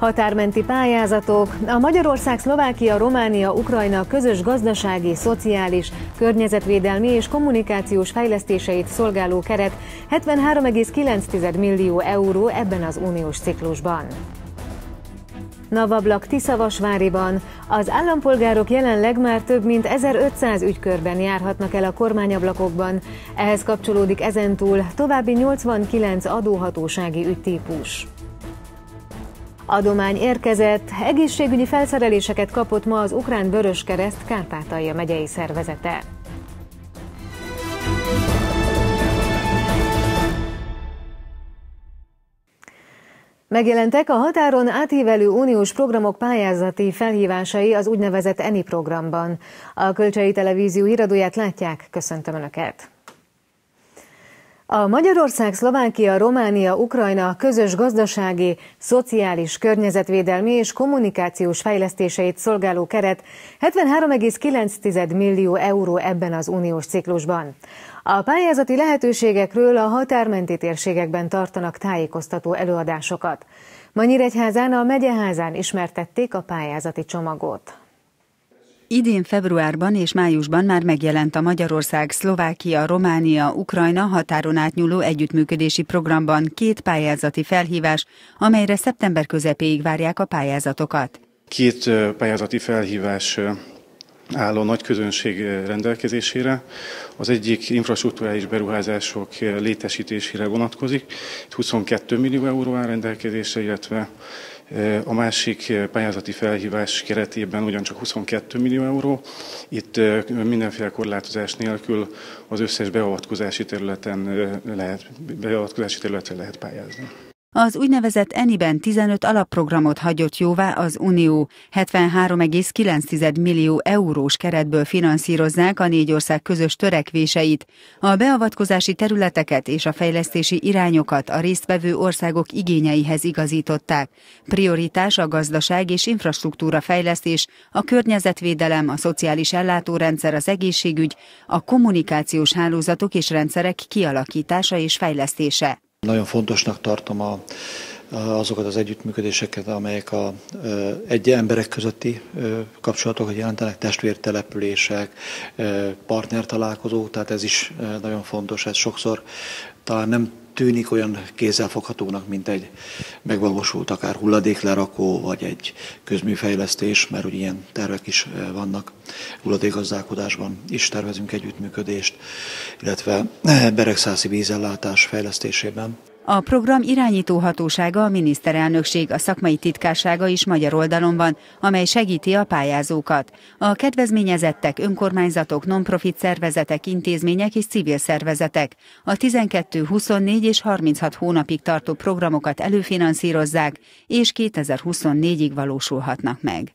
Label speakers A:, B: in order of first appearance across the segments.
A: Határmenti pályázatok, a Magyarország, Szlovákia, Románia, Ukrajna közös gazdasági, szociális, környezetvédelmi és kommunikációs fejlesztéseit szolgáló keret 73,9 millió euró ebben az uniós ciklusban. Navablak Tiszavasváriban az állampolgárok jelenleg már több mint 1500 ügykörben járhatnak el a kormányablakokban, ehhez kapcsolódik ezentúl további 89 adóhatósági ügytípus. Adomány érkezett, egészségügyi felszereléseket kapott ma az Ukrán Vöröskereszt Kárpátalja megyei szervezete. Megjelentek a határon átívelő uniós programok pályázati felhívásai az úgynevezett ENI programban. A Kölcsei Televízió híradóját látják, köszöntöm Önöket! A Magyarország, Szlovákia, Románia, Ukrajna közös gazdasági, szociális, környezetvédelmi és kommunikációs fejlesztéseit szolgáló keret 73,9 millió euró ebben az uniós ciklusban. A pályázati lehetőségekről a határmenti térségekben tartanak tájékoztató előadásokat. Ma Nyíregyházán a Megyeházán ismertették a pályázati csomagot.
B: Idén februárban és májusban már megjelent a Magyarország, Szlovákia, Románia, Ukrajna határon átnyúló együttműködési programban 2 pályázati felhívás, amelyre szeptember közepéig várják a pályázatokat.
C: 2 pályázati felhívás áll a nagy közönség rendelkezésére. Az egyik infrastrukturális beruházások létesítésére vonatkozik, 22 millió euró áll rendelkezésre, illetve a másik pályázati felhívás keretében ugyancsak 22 millió euró. Itt mindenféle korlátozás nélkül az összes beavatkozási területre lehet pályázni.
B: Az úgynevezett ENI-ben 15 alapprogramot hagyott jóvá az Unió. 73,9 millió eurós keretből finanszírozzák a 4 ország közös törekvéseit. A beavatkozási területeket és a fejlesztési irányokat a résztvevő országok igényeihez igazították. Prioritás a gazdaság és infrastruktúra fejlesztés, a környezetvédelem, a szociális ellátórendszer, az egészségügy, a kommunikációs hálózatok és rendszerek kialakítása és fejlesztése.
D: Nagyon fontosnak tartom azokat az együttműködéseket, amelyek egy emberek közötti kapcsolatokat jelentenek, testvértelepülések, partnertalálkozók, tehát ez is nagyon fontos, ez sokszor talán nem tűnik olyan kézzelfoghatónak, mint egy megvalósult akár hulladéklerakó, vagy egy közműfejlesztés, mert ugye ilyen tervek is vannak. Hulladékgazdálkodásban is tervezünk együttműködést, illetve beregszászi vízellátás fejlesztésében.
B: A program irányító hatósága a miniszterelnökség, a szakmai titkársága is magyar oldalon van, amely segíti a pályázókat. A kedvezményezettek, önkormányzatok, non-profit szervezetek, intézmények és civil szervezetek a 12, 24 és 36 hónapig tartó programokat előfinanszírozzák, és 2024-ig valósulhatnak meg.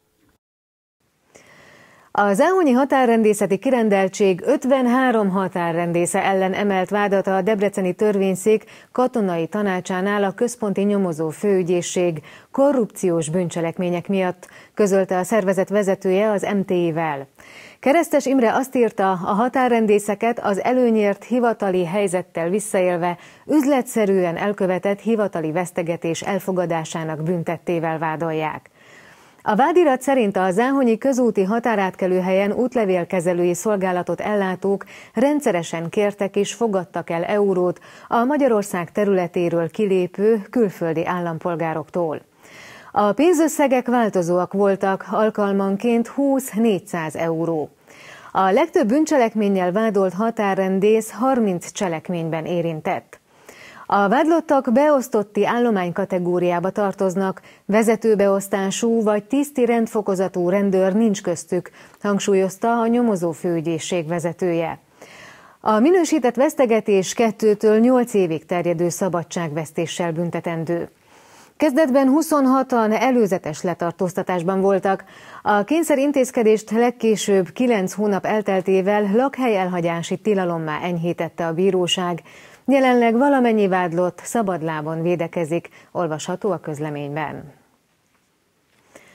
A: Az Áhonyi Határrendészeti Kirendeltség 53 határrendésze ellen emelt vádat a debreceni törvényszék katonai tanácsánál a Központi Nyomozó Főügyészség korrupciós bűncselekmények miatt, közölte a szervezet vezetője az MTI-vel. Keresztes Imre azt írta, a határrendészeket az előnyért hivatali helyzettel visszaélve üzletszerűen elkövetett hivatali vesztegetés elfogadásának büntettével vádolják. A vádirat szerint a záhonyi közúti határátkelőhelyen útlevélkezelői szolgálatot ellátók rendszeresen kértek és fogadtak el eurót a Magyarország területéről kilépő külföldi állampolgároktól. A pénzösszegek változóak voltak, alkalmanként 20-400 euró. A legtöbb bűncselekménnyel vádolt határrendész 30 cselekményben érintett. A vádlottak beosztotti állománykategóriába tartoznak, vezetőbeosztású vagy tiszti rendfokozatú rendőr nincs köztük, hangsúlyozta a nyomozó főügyészség vezetője. A minősített vesztegetés 2-től 8 évig terjedő szabadságvesztéssel büntetendő. Kezdetben 26-an előzetes letartóztatásban voltak. A kényszerintézkedést legkésőbb 9 hónap elteltével lakhely elhagyási tilalommá enyhítette a bíróság. Jelenleg valamennyi vádlott szabadlábon védekezik, olvasható a közleményben.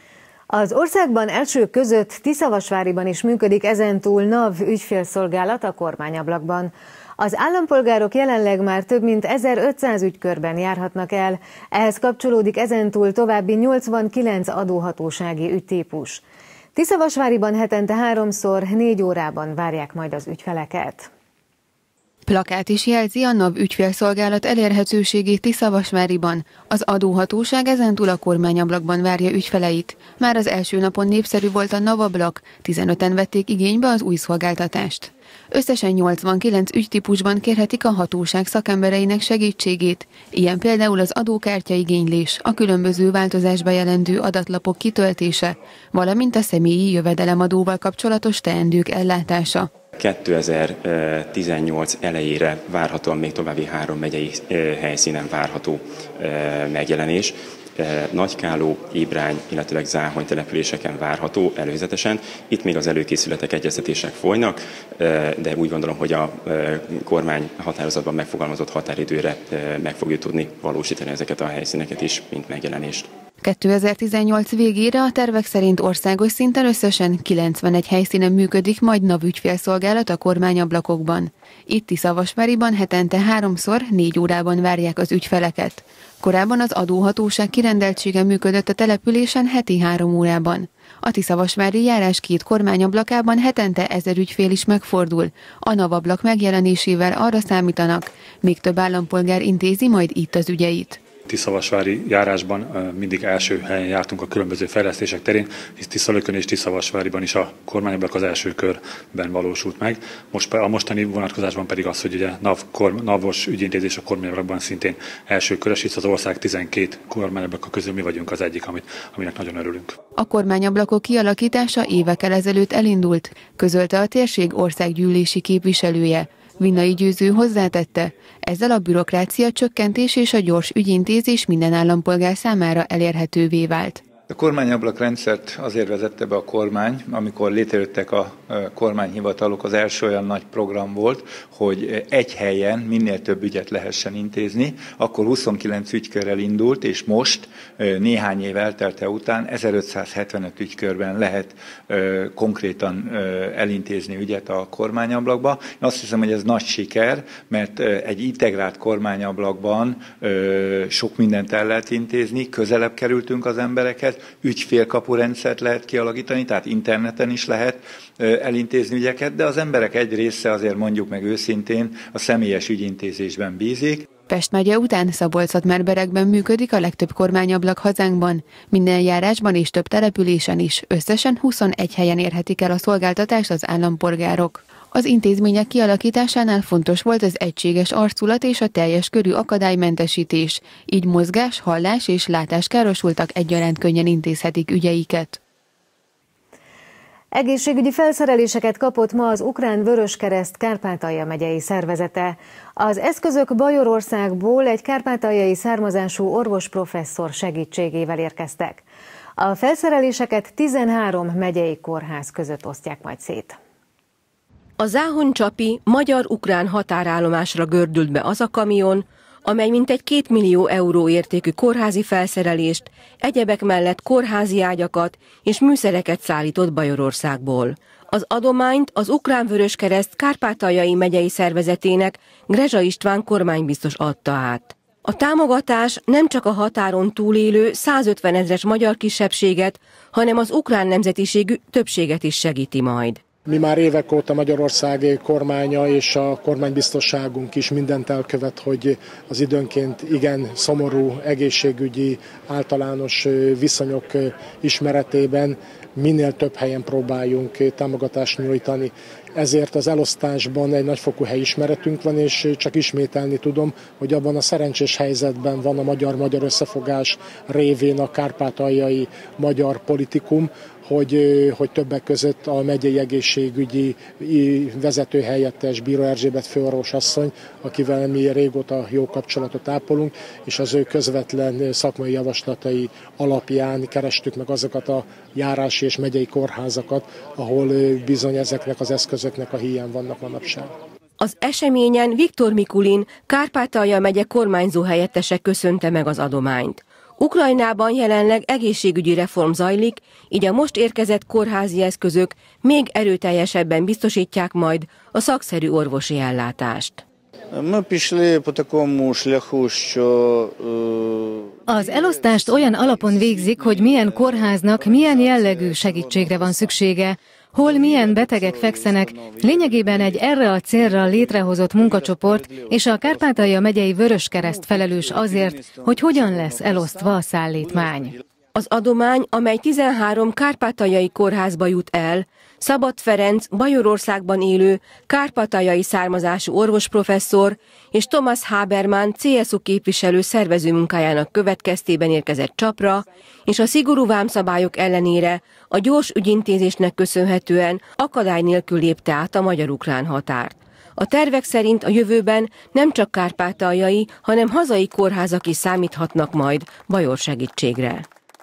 A: Az országban elsők között Tiszavasváriban is működik ezentúl NAV ügyfélszolgálat a kormányablakban. Az állampolgárok jelenleg már több mint 1500 ügykörben járhatnak el, ehhez kapcsolódik ezentúl további 89 adóhatósági ügytípus. Tiszavasváriban hetente 3-szor 4 órában várják majd az ügyfeleket.
E: Plakát is jelzi a NAV ügyfélszolgálat elérhetőségét Tiszavasváriban. Az adóhatóság ezentúl a kormányablakban várja ügyfeleit. Már az első napon népszerű volt a NAV ablak, 15-en vették igénybe az új szolgáltatást. Összesen 89 ügytípusban kérhetik a hatóság szakembereinek segítségét, ilyen például az adókártyaigénylés, a különböző változásba jelentő adatlapok kitöltése, valamint a személyi jövedelemadóval kapcsolatos teendők ellátása.
F: 2018 elejére várhatóan még további 3 megyei helyszínen várható megjelenés. Nagykáló, Ébrány, illetve Záhony településeken várható előzetesen. Itt még az előkészületek, egyeztetések folynak, de úgy gondolom, hogy a kormány határozatban megfogalmazott határidőre meg fogjuk tudni valósítani ezeket a helyszíneket is, mint megjelenést.
E: 2018 végére a tervek szerint országos szinten összesen 91 helyszínen működik majd NAV ügyfélszolgálat a kormányablakokban. Itt Tiszavasváriban hetente 3-szor 4 órában várják az ügyfeleket. Korábban az adóhatóság kirendeltsége működött a településen heti 3 órában. A tiszavasvári járás 2 kormányablakában hetente 1000 ügyfél is megfordul. A NAV ablak megjelenésével arra számítanak, még több állampolgár intézi majd itt az ügyeit.
G: Tiszavasvári járásban mindig első helyen jártunk a különböző fejlesztések terén, hisz Tiszalökön és Tiszavasváriban is a kormányablak az első körben valósult meg. A mostani vonatkozásban pedig az, hogy ugye NAV-os ügyintézés a kormányablakban szintén első körös, hisz az ország 12 kormányablaka közül mi vagyunk az egyik, aminek nagyon örülünk.
E: A kormányablakok kialakítása évekkel ezelőtt elindult, közölte a térség országgyűlési képviselője. Vinnai Győző hozzátette, ezzel a bürokrácia csökkentés és a gyors ügyintézés minden állampolgár számára elérhetővé vált.
H: A kormányablak-rendszert azért vezette be a kormány, amikor létrejöttek a kormányhivatalok, az első olyan nagy program volt, hogy egy helyen minél több ügyet lehessen intézni. Akkor 29 ügykörrel indult, és most néhány év eltelte után 1575 ügykörben lehet konkrétan elintézni ügyet a kormányablakba. Én azt hiszem, hogy ez nagy siker, mert egy integrált kormányablakban sok mindent el lehet intézni, közelebb kerültünk az emberekhez, ügyfélkapurendszert lehet kialakítani, tehát interneten is lehet elintézni ügyeket, de az emberek egy része, azért mondjuk meg őszintén, a személyes ügyintézésben bízik.
E: Pest megye után Szabolcs-Szatmár-Berekben működik a legtöbb kormányablak hazánkban. Minden járásban és több településen is összesen 21 helyen érhetik el a szolgáltatást az állampolgárok. Az intézmények kialakításánál fontos volt az egységes arculat és a teljes körű akadálymentesítés, így mozgás, hallás és látáskárosultak egyaránt könnyen intézhetik ügyeiket.
A: Egészségügyi felszereléseket kapott ma az Ukrán Vöröskereszt Kárpátalja megyei szervezete. Az eszközök Bajorországból egy kárpátaljai származású orvosprofesszor segítségével érkeztek. A felszereléseket 13 megyei kórház között osztják majd szét.
I: A záhony-csapi magyar-ukrán határállomásra gördült be az a kamion, amely mintegy 2 millió euró értékű kórházi felszerelést, egyebek mellett kórházi ágyakat és műszereket szállított Bajorországból. Az adományt az Ukrán Vöröskereszt Kárpátaljai megyei szervezetének Grezsa István kormánybiztos adta át. A támogatás nem csak a határon túlélő 150 000-es magyar kisebbséget, hanem az ukrán nemzetiségű többséget is segíti majd.
J: Mi már évek óta Magyarország kormánya és a kormánybiztosságunk is mindent elkövet, hogy az időnként igen szomorú egészségügyi általános viszonyok ismeretében minél több helyen próbáljunk támogatást nyújtani. Ezért az elosztásban egy nagyfokú helyismeretünk van, és csak ismételni tudom, hogy abban a szerencsés helyzetben van a magyar-magyar összefogás révén a kárpátaljai magyar politikum, hogy többek között a megyei egészségügyi vezetőhelyettes Bíró Erzsébet főorvosasszony, akivel mi régóta jó kapcsolatot ápolunk, és az ő közvetlen szakmai javaslatai alapján kerestük meg azokat a járási és megyei kórházakat, ahol bizony ezeknek az eszközöknek a híján vannak manapság.
I: Az eseményen Viktor Mikulin, Kárpátalja megye kormányzó helyettese köszönte meg az adományt. Ukrajnában jelenleg egészségügyi reform zajlik, így a most érkezett kórházi eszközök még erőteljesebben biztosítják majd a szakszerű orvosi ellátást.
A: Az elosztást olyan alapon végzik, hogy milyen kórháznak milyen jellegű segítségre van szüksége, hol milyen betegek fekszenek, lényegében egy erre a célra létrehozott munkacsoport és a Kárpátalja megyei Vöröskereszt felelős azért, hogy hogyan lesz elosztva a szállítmány.
I: Az adomány, amely 13 kárpátaljai kórházba jut el, Szabad Ferenc Bajorországban élő kárpátaljai származású orvosprofesszor és Thomas Habermann CSU képviselő szervező munkájának következtében érkezett Csapra, és a szigorú vámszabályok ellenére a gyors ügyintézésnek köszönhetően akadály nélkül lépte át a magyar-ukrán határt. A tervek szerint a jövőben nem csak kárpátaljai, hanem hazai kórházak is számíthatnak majd Bajor segítségre.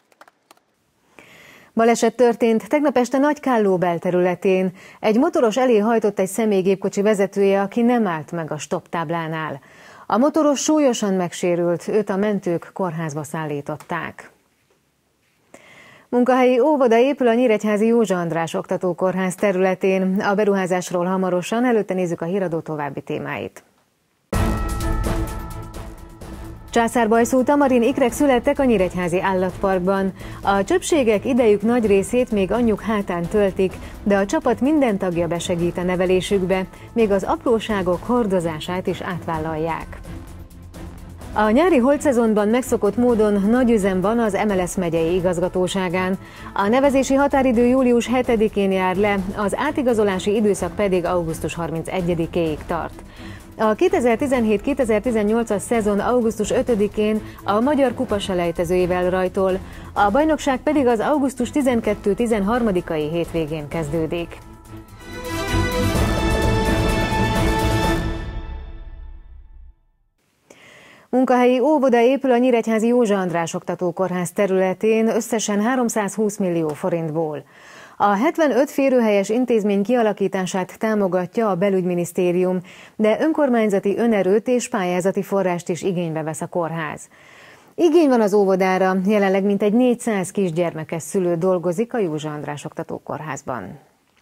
A: Baleset történt tegnap este Nagykálló belterületén. Egy motoros elé hajtott egy személygépkocsi vezetője, aki nem állt meg a stop táblánál. A motoros súlyosan megsérült, őt a mentők kórházba szállították. Munkahelyi óvoda épül a nyíregyházi Józsa András oktatókórház területén. A beruházásról hamarosan, előtte nézzük a híradó további témáit. Császárbajszú tamarin ikrek születtek a nyíregyházi állatparkban. A csöpségek idejük nagy részét még anyjuk hátán töltik, de a csapat minden tagja besegít a nevelésükbe, még az apróságok hordozását is átvállalják. A nyári holtszezonban megszokott módon nagy üzem van az MLS megyei igazgatóságán. A nevezési határidő július 7-én jár le, az átigazolási időszak pedig augusztus 31-éig tart. A 2017-2018-as szezon augusztus 5-én a Magyar Kupa selejtezőjével rajtol, a bajnokság pedig az augusztus 12-13-ai hétvégén kezdődik. Munkahelyi óvoda épül a nyíregyházi Józsa András oktatókórház területén összesen 320 millió forintból. A 75 férőhelyes intézmény kialakítását támogatja a belügyminisztérium, de önkormányzati önerőt és pályázati forrást is igénybe vesz a kórház. Igény van az óvodára, jelenleg mintegy 400 kisgyermekes szülő dolgozik a Józsa András oktatókórházban.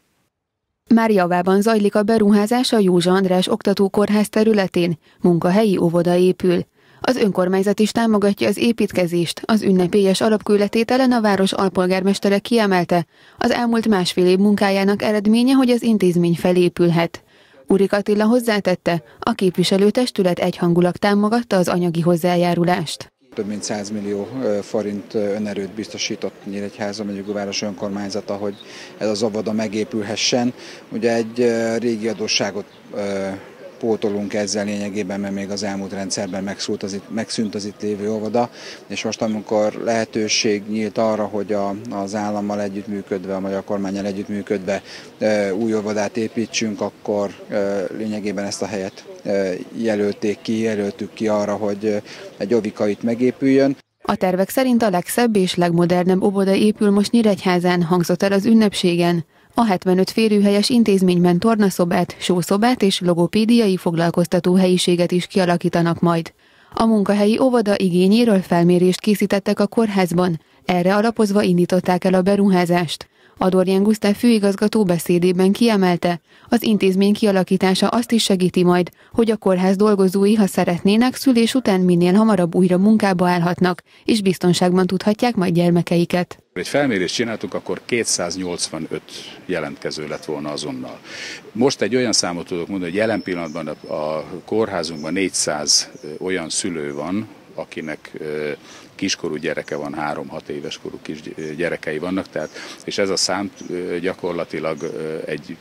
E: Már javában zajlik a beruházás a Józsa András oktatókórház területén, munkahelyi óvoda épül. Az önkormányzat is támogatja az építkezést, az ünnepélyes alapkőletételen a város alpolgármestere kiemelte, az elmúlt másfél év munkájának eredménye, hogy az intézmény felépülhet. Urik Attila hozzátette, a képviselőtestület egyhangulag támogatta az anyagi hozzájárulást.
K: Több mint 100 millió forint önerőt biztosított Nyíregyháza megyei önkormányzata, hogy ez az óvoda megépülhessen. Ugye egy régi adósságot pótolunk ezzel lényegében, mert még az elmúlt rendszerben megszűnt az itt lévő óvoda, és most amikor lehetőség nyílt arra, hogy az állammal együttműködve, a magyar kormánnyal együttműködve új óvodát építsünk, akkor lényegében ezt a helyet jelöltük ki arra, hogy egy óvika itt megépüljön.
E: A tervek szerint a legszebb és legmodernebb óvoda épül most Nyíregyházán, hangzott el az ünnepségen. A 75 férőhelyes intézményben tornaszobát, sószobát és logopédiai foglalkoztató helyiséget is kialakítanak majd. A munkahelyi óvoda igényéről felmérést készítettek a kórházban, erre alapozva indították el a beruházást. Adorján Gusztáv főigazgató beszédében kiemelte, az intézmény kialakítása azt is segíti majd, hogy a kórház dolgozói, ha szeretnének, szülés után minél hamarabb újra munkába állhatnak, és biztonságban tudhatják majd gyermekeiket.
L: Egy felmérést csináltuk, akkor 285 jelentkező lett volna azonnal. Most egy olyan számot tudok mondani, hogy jelen pillanatban a kórházunkban 400 olyan szülő van, akinek kiskorú gyereke van, 3-6 éves korú kis gyerekei vannak, tehát, és ez a szám gyakorlatilag egy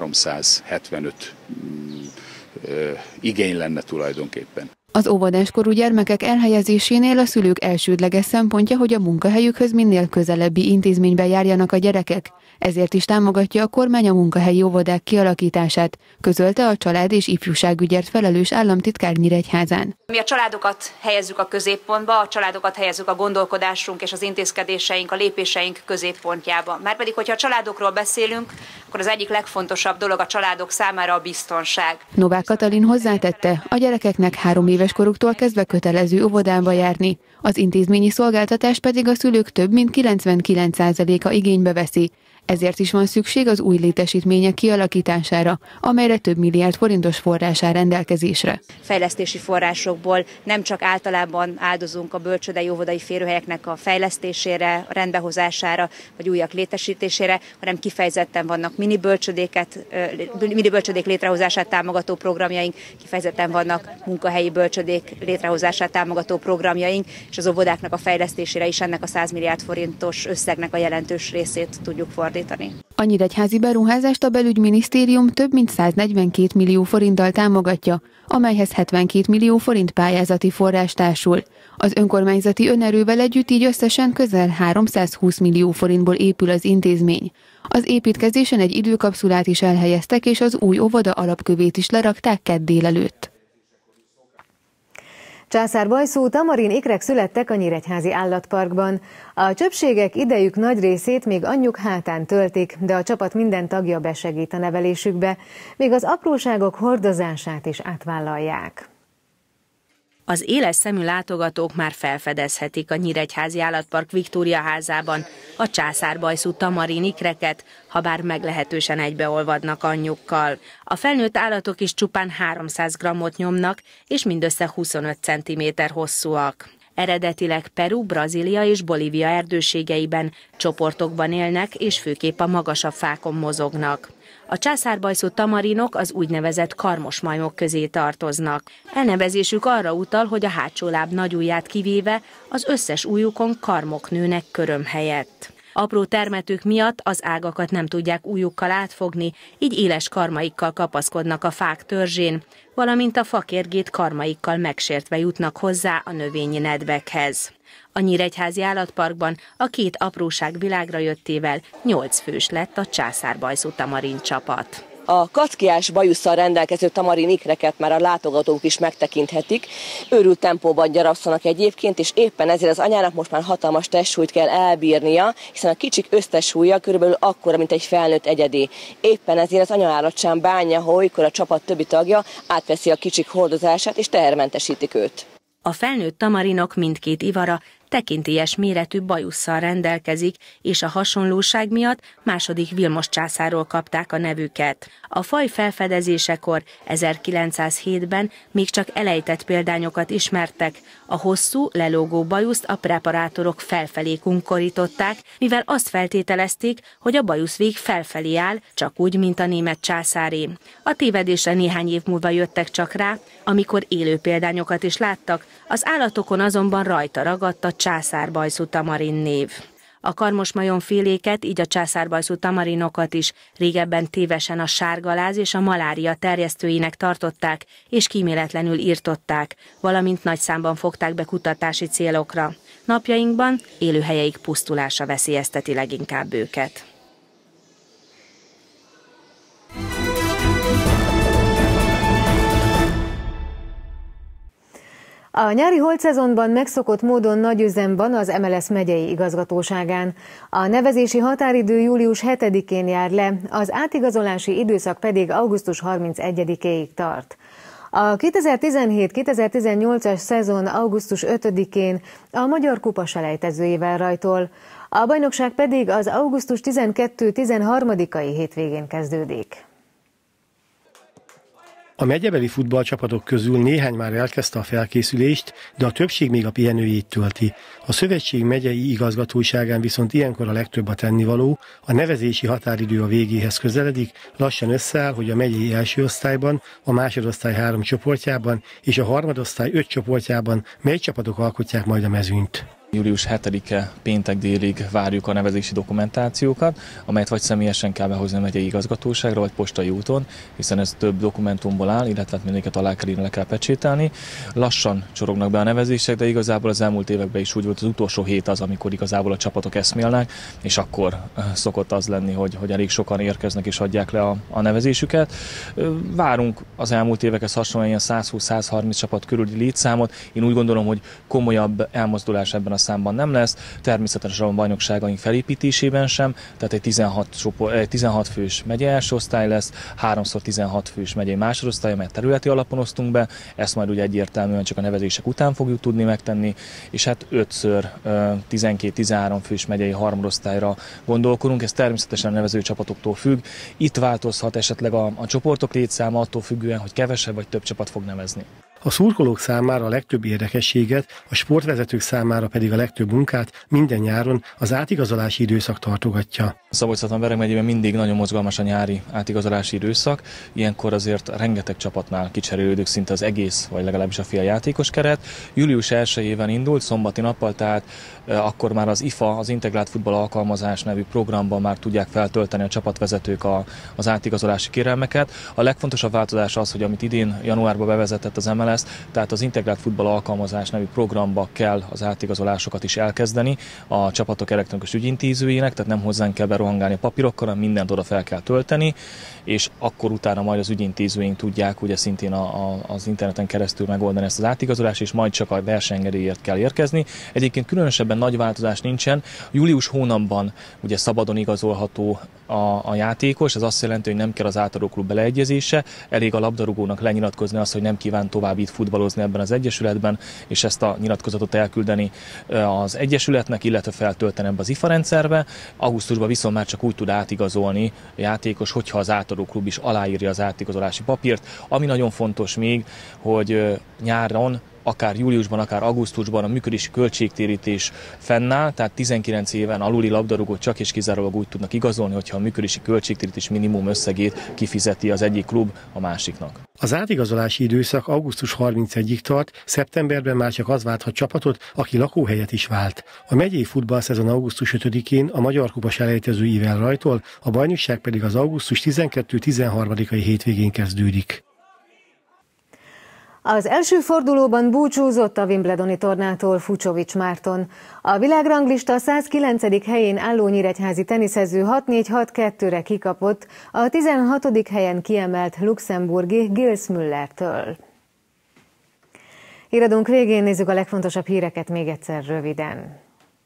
L: 375 igény lenne tulajdonképpen.
E: Az óvodáskorú gyermekek elhelyezésénél a szülők elsődleges szempontja, hogy a munkahelyükhöz minél közelebbi intézménybe járjanak a gyerekek. Ezért is támogatja a kormány a munkahelyi óvodák kialakítását, közölte a család- és ifjúságügyért felelős államtitkár Nyíregyházán.
M: Mi a családokat helyezzük a középpontba, a családokat helyezzük a gondolkodásunk és az intézkedéseink, a lépéseink középpontjába. Márpedig, hogyha a családokról beszélünk, akkor az egyik legfontosabb dolog a családok számára a biztonság.
E: Novák Katalin hozzátette, a gyerekeknek 3 éves éves koruktól kezdve kötelező óvodába járni. Az intézményi szolgáltatást pedig a szülők több mint 99%-a igénybe veszi. Ezért is van szükség az új létesítmények kialakítására, amelyre több milliárd forintos forrás áll rendelkezésre.
M: Fejlesztési forrásokból nem csak általában áldozunk a bölcsődei, óvodai férőhelyeknek a fejlesztésére, a rendbehozására vagy újak létesítésére, hanem kifejezetten vannak mini bölcsödék létrehozását támogató programjaink, kifejezetten vannak munkahelyi bölcsödék létrehozását támogató programjaink, és az óvodáknak a fejlesztésére is ennek a 100 milliárd forintos összegnek a jelentős részét tudjuk fordítani.
E: A nyíregyházi beruházást a belügyminisztérium több mint 142 millió forinttal támogatja, amelyhez 72 millió forint pályázati forrás társul. Az önkormányzati önerővel együtt így összesen közel 320 millió forintból épül az intézmény. Az építkezésen egy időkapszulát is elhelyeztek, és az új óvoda alapkövét is lerakták kedd délelőtt.
A: Császárbajszú tamarin ikrek születtek a Nyíregyházi Állatparkban. A csöpségek idejük nagy részét még anyjuk hátán töltik, de a csapat minden tagja besegít a nevelésükbe, még az apróságok hordozását is átvállalják.
N: Az éles szemű látogatók már felfedezhetik a Nyíregyházi Állatpark Viktória házában a császárbajszú tamarin ikreket, ha bár meglehetősen egybeolvadnak anyjukkal. A felnőtt állatok is csupán 300 grammot nyomnak, és mindössze 25 cm hosszúak. Eredetileg Peru, Brazília és Bolívia erdőségeiben, csoportokban élnek, és főképp a magasabb fákon mozognak. A császárbajszú tamarinok az úgynevezett karmos majmok közé tartoznak. Elnevezésük arra utal, hogy a hátsó láb nagy ujját kivéve az összes ujjukon karmok nőnek köröm helyett. Apró termetők miatt az ágakat nem tudják ujjukkal átfogni, így éles karmaikkal kapaszkodnak a fák törzsén, valamint a fakérgét karmaikkal megsértve jutnak hozzá a növényi nedvekhez. A Nyíregyházi Állatparkban a két apróság világra jöttével 8 fős lett a császárbajszú tamarin csapat.
O: A kackiás bajusszal rendelkező tamarin ikreket már a látogatók is megtekinthetik. Őrült tempóban gyarapszanak egyébként, és éppen ezért az anyának most már hatalmas testsúlyt kell elbírnia, hiszen a kicsik össztestsúlya körülbelül akkora, mint egy felnőtt egyedé. Éppen ezért az anyaállat sem bánja, ha olykor a csapat többi tagja átveszi a kicsik hordozását és tehermentesítik őt.
N: A felnőtt tamarinok mindkét ivara tekintélyes méretű bajusszal rendelkezik, és a hasonlóság miatt II. Vilmos császárról kapták a nevüket. A faj felfedezésekor 1907-ben még csak elejtett példányokat ismertek. A hosszú, lelógó bajuszt a preparátorok felfelé kunkorították, mivel azt feltételezték, hogy a bajuszvég felfelé áll, csak úgy, mint a német császáré. A tévedésre néhány év múlva jöttek csak rá, amikor élő példányokat is láttak, az állatokon azonban rajta ragadt a császárbajszú tamarin név. A karmos majomféléket, így a császárbajszú tamarinokat is régebben tévesen a sárgaláz és a malária terjesztőinek tartották, és kíméletlenül irtották, valamint nagy számban fogták be kutatási célokra. Napjainkban élőhelyeik pusztulása veszélyezteti leginkább őket.
A: A nyári holtszezonban megszokott módon nagy üzem van az MLS megyei igazgatóságán. A nevezési határidő július 7-én jár le, az átigazolási időszak pedig augusztus 31-éig tart. A 2017-2018-as szezon augusztus 5-én a Magyar Kupa selejtezőjével rajtol, a bajnokság pedig az augusztus 12-13-ai hétvégén kezdődik.
P: A megyebeli futballcsapatok közül néhány már elkezdte a felkészülést, de a többség még a pihenőjét tölti. A szövetség megyei igazgatóságán viszont ilyenkor a legtöbb a tennivaló, a nevezési határidő a végéhez közeledik, lassan összeáll, hogy a megyei első osztályban, a másodosztály 3 csoportjában és a harmadosztály 5 csoportjában mely csapatok alkotják majd a mezőnyt.
Q: Július 7-e péntek délig várjuk a nevezési dokumentációkat, amelyet vagy személyesen kell behozni a megyei igazgatóságra, vagy postai úton, hiszen ez több dokumentumból áll, illetve mindéket alá kell írni, le kell pecsételni. Lassan csorognak be a nevezések, de igazából az elmúlt években is úgy volt, az utolsó hét az, amikor igazából a csapatok eszmélnek, és akkor szokott az lenni, hogy elég sokan érkeznek és adják le a nevezésüket. Várunk az elmúlt évekhez hasonlóan ilyen 120-130 csapat körüli létszámot. Én úgy gondolom, hogy komolyabb elmozdulás ebben a a számban nem lesz, természetesen a bajnokságaink felépítésében sem, tehát egy 16 fős megyei első osztály lesz, 3x16 fős megyei másodosztály, amelyet területi alapon osztunk be, ezt majd ugye egyértelműen csak a nevezések után fogjuk tudni megtenni, és hát 5x12-13 fős megyei harmadosztályra gondolkodunk, ez természetesen a nevező csapatoktól függ. Itt változhat esetleg a csoportok létszáma attól függően, hogy kevesebb vagy több csapat fog nevezni.
P: A szurkolók számára a legtöbb érdekességet, a sportvezetők számára pedig a legtöbb munkát minden nyáron az átigazolási időszak tartogatja.
Q: Szabolcs-Szatmár-Bereg megyében mindig nagyon mozgalmas a nyári átigazolási időszak, ilyenkor azért rengeteg csapatnál kicserélődik szinte az egész, vagy legalábbis a fél játékos keret. Július 1-én indult, szombati nappal, tehát akkor már az IFA, az Integrált Futball Alkalmazás nevű programban már tudják feltölteni a csapatvezetők az átigazolási kérelmeket. A legfontosabb változás az, hogy amit idén januárban bevezetett az MLS, tehát az Integrált Futball Alkalmazás nevű programba kell az átigazolásokat is elkezdeni a csapatok elektronikus ügyintézőjének, tehát nem hozzánk kell berohangálni a papírokkal, hanem mindent oda fel kell tölteni, és akkor utána majd az ügyintézőink tudják ugye szintén az interneten keresztül megoldani ezt az átigazolást, és majd csak a versenyengedélyért kell érkezni. Egyébként különösebben nagy változás nincsen. Július hónapban ugye szabadon igazolható a játékos, ez azt jelenti, hogy nem kell az átadóklub beleegyezése, elég a labdarúgónak lenyilatkozni azt, hogy nem kíván tovább itt futballozni ebben az egyesületben, és ezt a nyilatkozatot elküldeni az egyesületnek, illetve feltölteni ebbe az IFA rendszerbe. Augusztusban viszont már csak úgy tud átigazolni a játékos, hogyha az átadóklub is aláírja az átigazolási papírt. Ami nagyon fontos még, hogy nyáron, akár júliusban, akár augusztusban a működési költségtérítés fennáll, tehát 19 éven aluli labdarúgót csak és kizárólag úgy tudnak igazolni, hogyha a működési költségtérítés minimum összegét kifizeti az egyik klub a másiknak.
P: Az átigazolási időszak augusztus 31-ig tart, szeptemberben már csak az válthat csapatot, aki lakóhelyet is vált. A megyei futballszezon augusztus 5-én a Magyar Kupa selejtezőivel rajtol, a bajnokság pedig az augusztus 12-13-ai hétvégén kezdődik.
A: Az első fordulóban búcsúzott a Wimbledoni tornától Fucsovics Márton. A világranglista 109. helyén álló nyíregyházi teniszező 6-4-6-2-re kikapott a 16. helyen kiemelt luxemburgi Gilles Müllertől. Híradónk végén nézzük a legfontosabb híreket még egyszer röviden.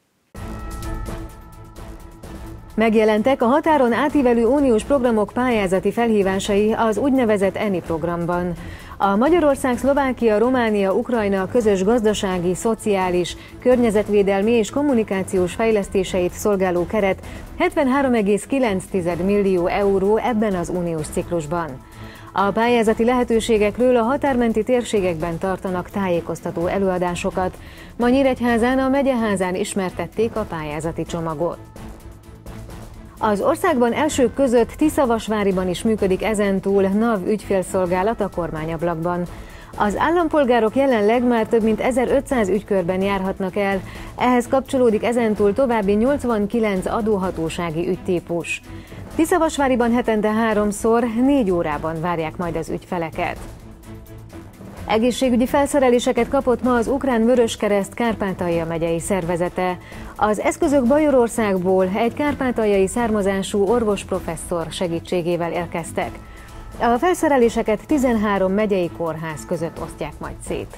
A: Megjelentek a határon átívelő uniós programok pályázati felhívásai az úgynevezett ENI programban. A Magyarország, Szlovákia, Románia, Ukrajna közös gazdasági, szociális, környezetvédelmi és kommunikációs fejlesztéseit szolgáló keret 73,9 millió euró ebben az uniós ciklusban. A pályázati lehetőségekről a határmenti térségekben tartanak tájékoztató előadásokat. Ma Nyíregyházán a Megyeházán ismertették a pályázati csomagot. Az országban elsők között Tiszavasváriban is működik ezentúl NAV ügyfélszolgálat a kormányablakban. Az állampolgárok jelenleg már több mint 1500 ügykörben járhatnak el, ehhez kapcsolódik ezentúl további 89 adóhatósági ügytípus. Tiszavasváriban hetente 3-szor 4 órában várják majd az ügyfeleket. Egészségügyi felszereléseket kapott ma az Ukrán Vöröskereszt Kárpátalja megyei szervezete. Az eszközök Bajorországból egy kárpátaljai származású orvosprofesszor segítségével érkeztek. A felszereléseket 13 megyei kórház között osztják majd szét.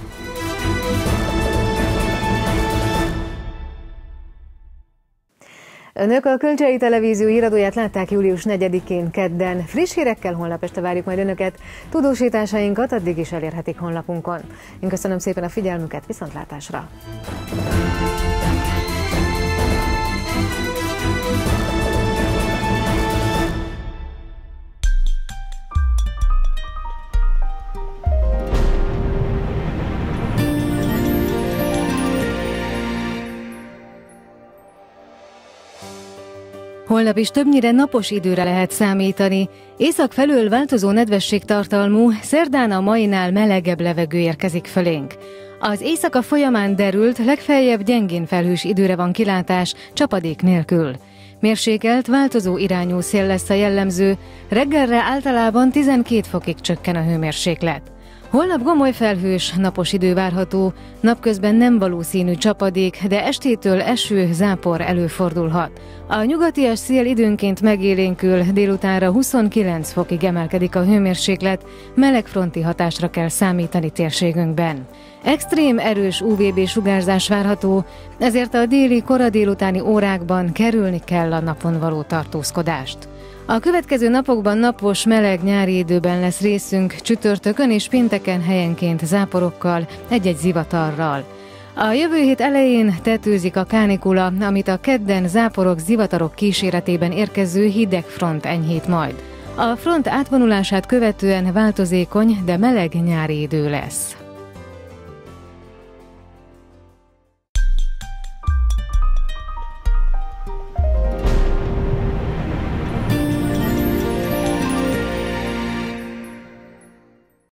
A: Önök a Kölcsei Televízió híradóját látták július 4-én kedden. Friss hírekkel holnap este várjuk majd Önöket. Tudósításainkat addig is elérhetik honlapunkon. Én köszönöm szépen a figyelmüket, viszontlátásra! Holnap is többnyire napos időre lehet számítani. Észak felől változó nedvességtartalmú, szerdán a mainál melegebb levegő érkezik fölénk. Az éjszaka folyamán derült, legfeljebb gyengén felhős időre van kilátás, csapadék nélkül. Mérsékelt, változó irányú szél lesz a jellemző, reggelre általában 12 fokig csökken a hőmérséklet. Holnap gomoly felhős, napos idő várható, napközben nem valószínű csapadék, de estétől eső, zápor előfordulhat. A nyugatias szél időnként megélénkül, délutánra 29 fokig emelkedik a hőmérséklet, meleg fronti hatásra kell számítani térségünkben. Extrém erős UVB-sugárzás várható, ezért a déli, kora délutáni órákban kerülni kell a napon való tartózkodást. A következő napokban napos, meleg nyári időben lesz részünk, csütörtökön és pénteken helyenként záporokkal, egy-egy zivatarral. A jövő hét elején tetőzik a kánikula, amit a kedden záporok, zivatarok kíséretében érkező hideg front enyhít majd. A front átvonulását követően változékony, de meleg nyári idő lesz.